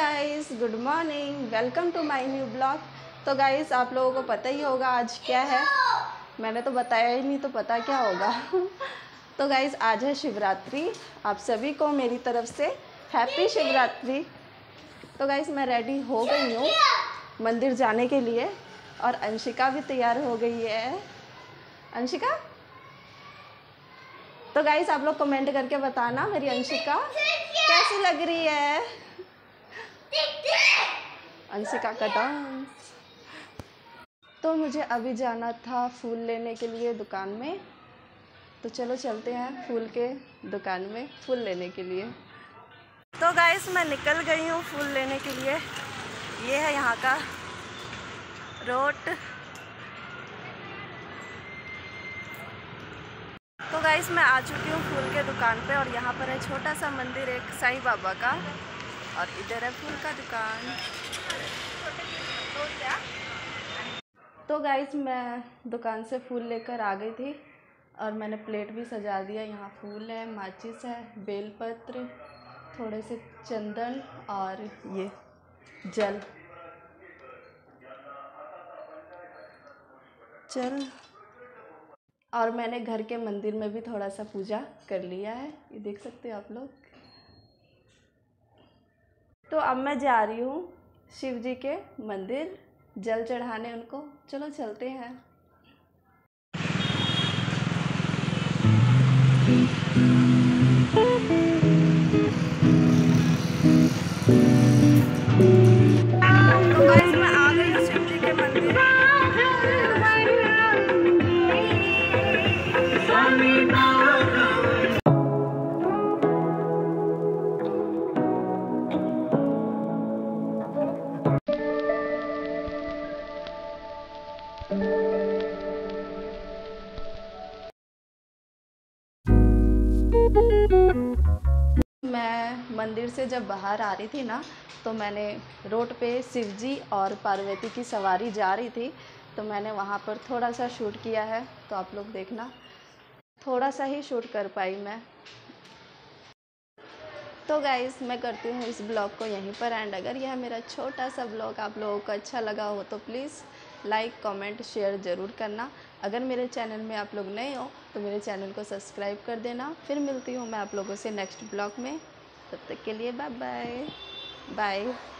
Guys, good morning, welcome to my new blog. तो guys, आप लोगों को पता ही होगा आज क्या है। मैंने तो बताया ही नहीं तो पता क्या होगा। तो गाइस, आज है शिवरात्रि। आप सभी को मेरी तरफ से हैप्पी शिवरात्रि। तो गाइस, मैं रेडी हो गई हूँ मंदिर जाने के लिए और अंशिका भी तैयार हो गई है। अंशिका, तो गाइस आप लोग कमेंट करके बताना मेरी अंशिका कैसी लग रही है। अंशिका का डांस। तो मुझे अभी जाना था फूल लेने के लिए दुकान में, तो चलो चलते हैं फूल के दुकान में फूल लेने के लिए। तो गाइस, मैं निकल गई हूँ फूल लेने के लिए। ये है यहाँ का रोड। तो गाइस, मैं आ चुकी हूँ फूल के दुकान पे और यहाँ पर है छोटा सा मंदिर एक साईं बाबा का और इधर है फूल का दुकान। तो गाइस, मैं दुकान से फूल लेकर आ गई थी और मैंने प्लेट भी सजा दिया। यहाँ फूल है, माचिस है, बेलपत्र, थोड़े से चंदन और ये जल। और मैंने घर के मंदिर में भी थोड़ा सा पूजा कर लिया है, ये देख सकते हो आप लोग। तो अब मैं जा रही हूँ शिव जी के मंदिर जल चढ़ाने उनको। चलो चलते हैं। तो गाइस, मैं आ गई हूँ शिव जी के मंदिर। मैं मंदिर से जब बाहर आ रही थी ना, तो मैंने रोड पे शिव जी और पार्वती की सवारी जा रही थी, तो मैंने वहाँ पर थोड़ा सा शूट किया है। तो आप लोग देखना, थोड़ा सा ही शूट कर पाई मैं। तो गाइस, मैं करती हूँ इस ब्लॉग को यहीं पर एंड। अगर यह मेरा छोटा सा ब्लॉग आप लोगों को अच्छा लगा हो तो प्लीज़ लाइक कमेंट शेयर ज़रूर करना। अगर मेरे चैनल में आप लोग नए हो तो मेरे चैनल को सब्सक्राइब कर देना। फिर मिलती हूँ मैं आप लोगों से नेक्स्ट ब्लॉग में। तब तक के लिए बाय बाय बाय।